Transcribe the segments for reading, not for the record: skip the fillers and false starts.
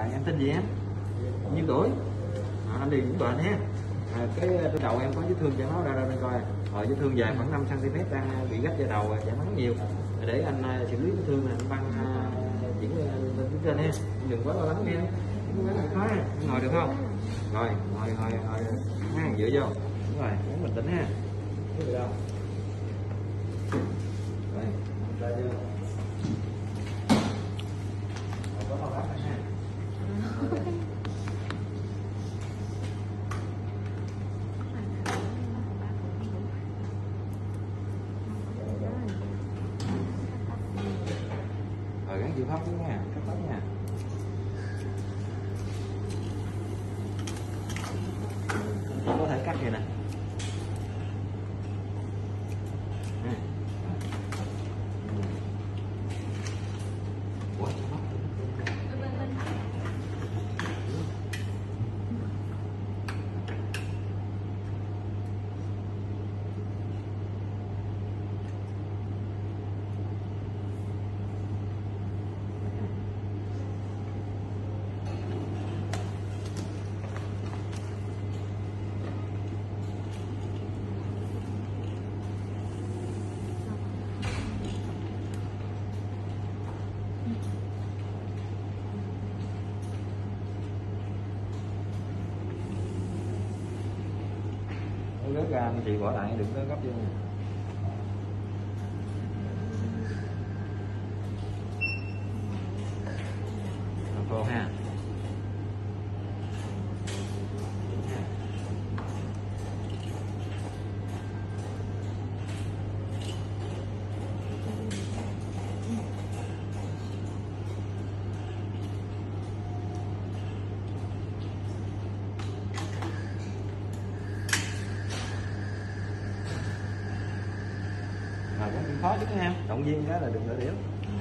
Rồi em tên gì em? Nhiêu tuổi? Anh đi cũng bệnh ha. Cái đầu em có vết thương chảy máu ra đây coi. Vết thương dài khoảng 5 cm đang bị gấp da đầu chảy máu nhiều. Để anh xử lý vết thương này, anh băng chuyển lên phía trên ha. Đừng quá lo lắng nha. Không có khó ha. Ngồi được không? Rồi, ngồi ha, dựa vô. Đúng rồi, uống bình tĩnh ha. Được đâu? Rồi, ra vô. Có lo lắng ha. Rồi gắn chịu thấp nha, cắt tóc nha. Có thể cắt vậy nè. Rớt ra anh chị bỏ lại đừng có gấp vô nha. Cô ha. Mà cũng khó chứ em, động viên cái là đừng đỡ điểm.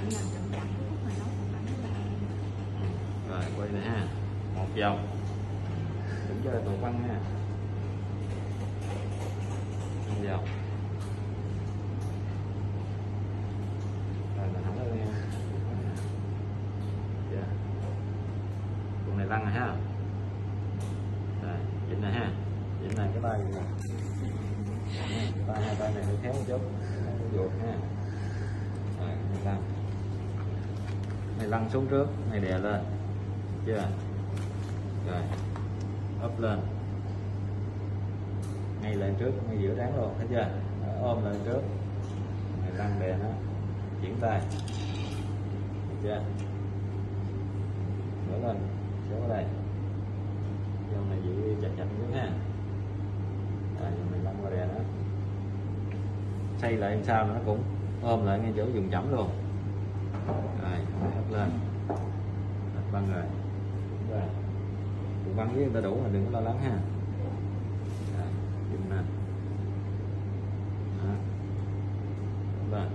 Rồi quay này ha, một vòng, đừng cho tụi quăng ha, một vòng, rồi là thẳng lên nha, con này lăn rồi ha, rồi chỉnh này ha, chỉnh này cái tay này, hai tay này hơi khéo một chút. Ruột ha. Rồi, này lăn xuống trước, này đè lên, chưa? Rồi, ấp lên, ngay lên trước, ngay giữa trán luôn, thấy chưa? Rồi, ôm lên trước, này lăn đè nó, chuyển tay, thấy chưa? Mở lên, xuống ở đây, dòng này giữ chặt chặt xuống ha. Rồi, dòng này lăn qua đè nó. Xây lại làm sao nó cũng ôm lại ngay chỗ dùng chẩm luôn. Rồi ấp lên, băng rồi, băng với người ta đủ mà đừng có lo lắng ha. Rồi dùng nè, lên,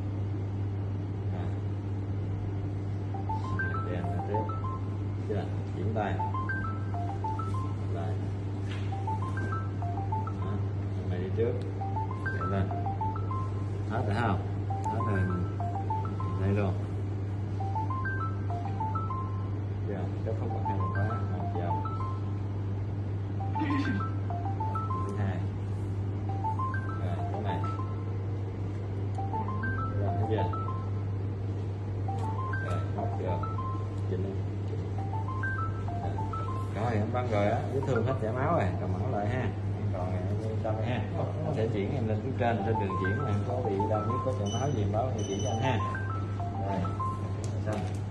đèn là tiếp, chưa? Chuyển tay, lại, này đi trước, đèn lên. Hết rồi không? Hết rồi, đây luôn. Giờ cái phút bật hai một khóa, một vòng. Thứ hai. Rồi chỗ này. Rồi thấy chưa? Rồi móc chưa? Chỉnh đi. Rồi em băng rồi á, vết thương hết chảy máu rồi, cầm máu lại ha. Còn yên tâm ha, có thể chuyển em lên phía trên đường chuyển mà em có bị đau nhức có chảy máu gì báo thì chỉ cho anh ha. Rồi xong.